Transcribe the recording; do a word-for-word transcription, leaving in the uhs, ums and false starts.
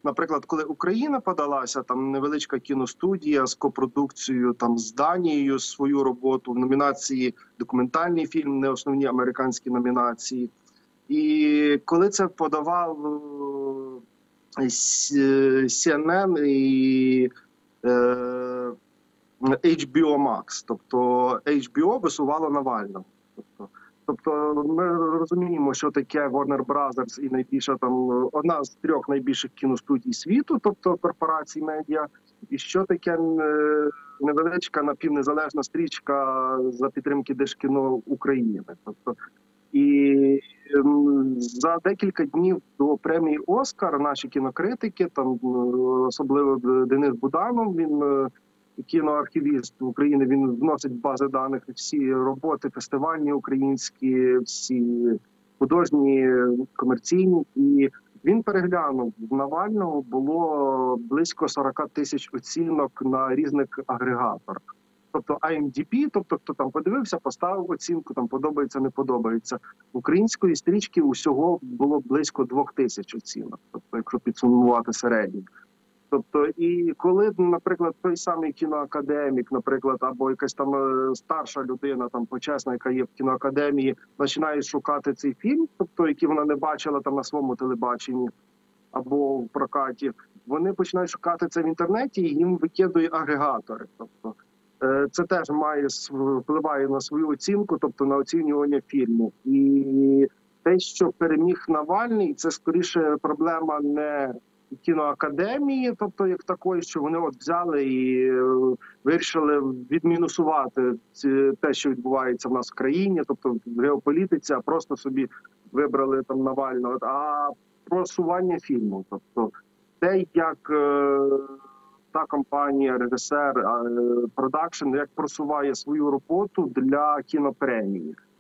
наприклад, коли Україна подалася, там невеличка кіностудія з копродукцією там з Данією свою роботу в номінації документальний фільм, не основні американські номінації. І коли це подавав Сі Ен Ен і е, Ейч Би О Max, тобто Ейч Би О висувало Навального. Тобто, тобто ми розуміємо, що таке Warner Brothers і найбільша там одна з трьох найбільших кіностудій світу, тобто корпорацій медіа, і що таке невеличка напівнезалежна стрічка за підтримки Держкіно України. Тобто, і за декілька днів до премії «Оскар» наші кінокритики, там особливо Денис Буданов, він кіноархівіст України, він вносить в бази даних всі роботи фестивальні українські, всі художні, комерційні. І він переглянув, в Навального було близько сорок тисяч оцінок на різних агрегаторах. Тобто Ай Ем Ді Бі, тобто хто там подивився, поставив оцінку, там подобається, не подобається. Української стрічки усього було близько двох тисяч оцінок, тобто якщо підсумувати середню. Тобто, і коли, наприклад, той самий кіноакадемік, наприклад, або якась там старша людина, там почесна, яка є в кіноакадемії, починає шукати цей фільм, тобто, який вона не бачила там на своєму телебаченні або в прокаті, вони починають шукати це в інтернеті, і їм викидує агрегатори. Тобто, це теж має впливає на свою оцінку, тобто на оцінювання фільму. І те, що переміг Навальний, це скоріше проблема не кіноакадемії, тобто як такої, що вони от взяли і вирішили відмінусувати те, що відбувається в нас в країні, тобто в геополітиці, а просто собі вибрали там Навального, а просування фільму. Тобто те, як та компанія, режисер, продакшн, як просуває свою роботу для кінопремії.